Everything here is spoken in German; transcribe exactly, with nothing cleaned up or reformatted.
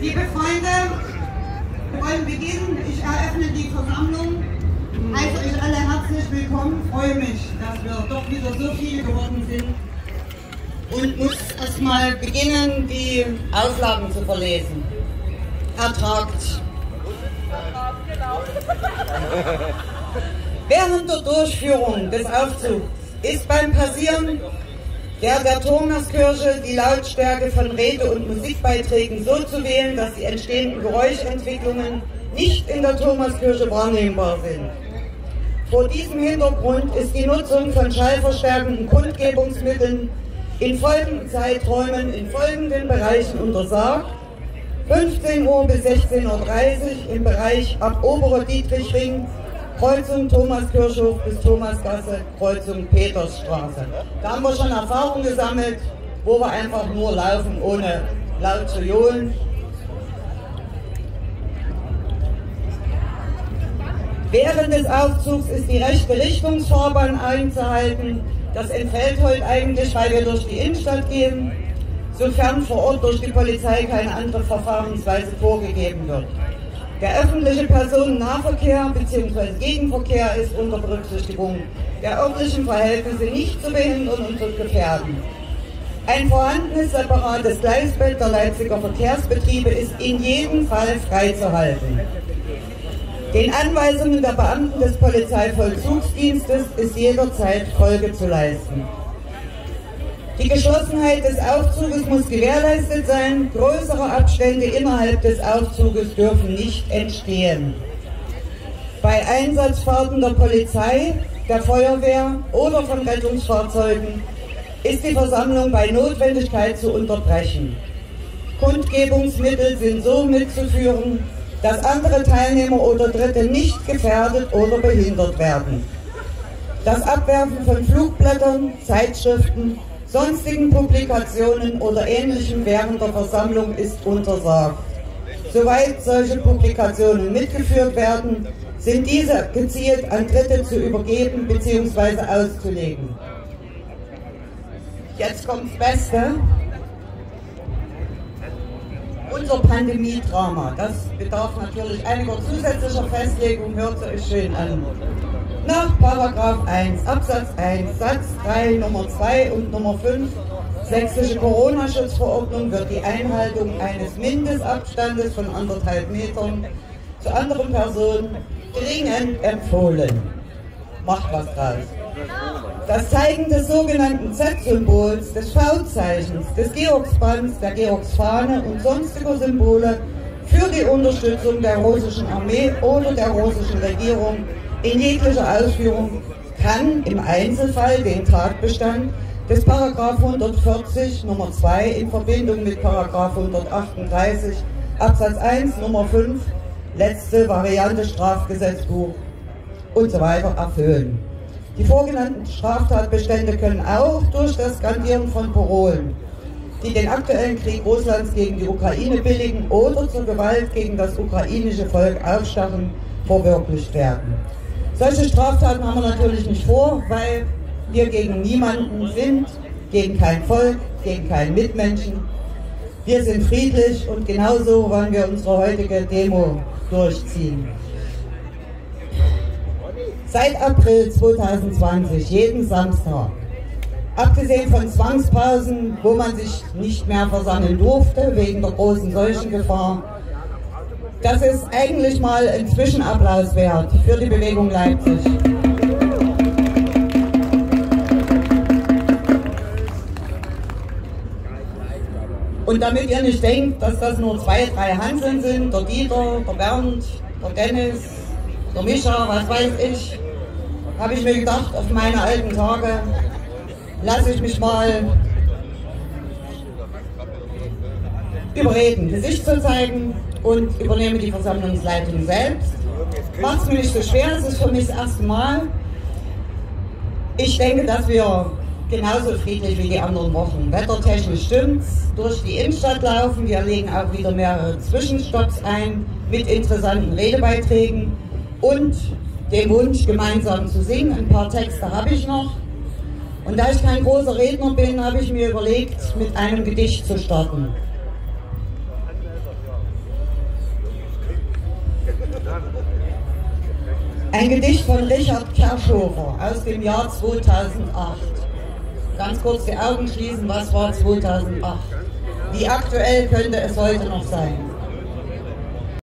Liebe Freunde, wir wollen beginnen. Ich eröffne die Versammlung. Heiße euch alle herzlich willkommen. Freue mich, dass wir doch wieder so viele geworden sind. Und muss erstmal beginnen, die Auslagen zu verlesen. Ertragt. Während der Durchführung des Aufzugs ist beim Passieren der der Thomaskirche die Lautstärke von Rede- und Musikbeiträgen so zu wählen, dass die entstehenden Geräuschentwicklungen nicht in der Thomaskirche wahrnehmbar sind. Vor diesem Hintergrund ist die Nutzung von schallverstärkenden Kundgebungsmitteln in folgenden Zeiträumen in folgenden Bereichen untersagt: fünfzehn Uhr bis sechzehn Uhr dreißig im Bereich ab Oberer Dietrichring, Kreuzung Thomaskirchhof bis Thomasgasse, Kreuzung Petersstraße. Da haben wir schon Erfahrung gesammelt, wo wir einfach nur laufen, ohne laut zu johlen. Während des Aufzugs ist die rechte Richtungsfahrbahn einzuhalten. Das entfällt heute eigentlich, weil wir durch die Innenstadt gehen, sofern vor Ort durch die Polizei keine andere Verfahrensweise vorgegeben wird. Der öffentliche Personennahverkehr bzw. Gegenverkehr ist unter Berücksichtigung der örtlichen Verhältnisse nicht zu behindern und zu gefährden. Ein vorhandenes separates Gleisbett der Leipziger Verkehrsbetriebe ist in jedem Fall freizuhalten. Den Anweisungen der Beamten des Polizeivollzugsdienstes ist jederzeit Folge zu leisten. Die Geschlossenheit des Aufzuges muss gewährleistet sein. Größere Abstände innerhalb des Aufzuges dürfen nicht entstehen. Bei Einsatzfahrten der Polizei, der Feuerwehr oder von Rettungsfahrzeugen ist die Versammlung bei Notwendigkeit zu unterbrechen. Kundgebungsmittel sind so mitzuführen, dass andere Teilnehmer oder Dritte nicht gefährdet oder behindert werden. Das Abwerfen von Flugblättern, Zeitschriften, sonstigen Publikationen oder Ähnlichem während der Versammlung ist untersagt. Soweit solche Publikationen mitgeführt werden, sind diese gezielt an Dritte zu übergeben bzw. auszulegen. Jetzt kommt's Beste. Unser Pandemie-Drama, das bedarf natürlich einiger zusätzlicher Festlegung, hört es euch schön an. Nach Paragraph eins Absatz eins Satz drei Nummer zwei und Nummer fünf Sächsische Corona-Schutzverordnung wird die Einhaltung eines Mindestabstandes von anderthalb Metern zu anderen Personen dringend empfohlen. Macht was draus. Das Zeigen des sogenannten Z-Symbols, des V-Zeichens, des Georgsbands, der Georgsfahne und sonstiger Symbole für die Unterstützung der russischen Armee oder der russischen Regierung in jeglicher Ausführung kann im Einzelfall den Tatbestand des Paragraph hundertvierzig Nummer zwei in Verbindung mit Paragraph hundertachtunddreißig Absatz eins Nummer fünf letzte Variante Strafgesetzbuch und so weiter erfüllen. Die vorgenannten Straftatbestände können auch durch das Skandieren von Parolen, die den aktuellen Krieg Russlands gegen die Ukraine billigen oder zur Gewalt gegen das ukrainische Volk aufstacheln, verwirklicht werden. Solche Straftaten haben wir natürlich nicht vor, weil wir gegen niemanden sind, gegen kein Volk, gegen keinen Mitmenschen. Wir sind friedlich und genauso wollen wir unsere heutige Demo durchziehen. Seit April zweitausendzwanzig, jeden Samstag, abgesehen von Zwangspausen, wo man sich nicht mehr versammeln durfte wegen der großen Seuchengefahr, das ist eigentlich mal ein Zwischenapplaus wert für die Bewegung Leipzig. Und damit ihr nicht denkt, dass das nur zwei, drei Hanseln sind, der Dieter, der Bernd, der Dennis, der Micha, was weiß ich, habe ich mir gedacht, auf meine alten Tage lasse ich mich mal überreden, Gesicht zu zeigen und übernehme die Versammlungsleitung selbst. Macht es mir nicht so schwer, es ist für mich das erste Mal. Ich denke, dass wir genauso friedlich wie die anderen Wochen. Wettertechnisch stimmt's, durch die Innenstadt laufen, wir legen auch wieder mehrere Zwischenstopps ein mit interessanten Redebeiträgen und dem Wunsch, gemeinsam zu singen. Ein paar Texte habe ich noch. Und da ich kein großer Redner bin, habe ich mir überlegt, mit einem Gedicht zu starten. Ein Gedicht von Richard Kerschhofer aus dem Jahr zweitausendacht. Ganz kurz die Augen schließen, was war zweitausendacht? Wie aktuell könnte es heute noch sein?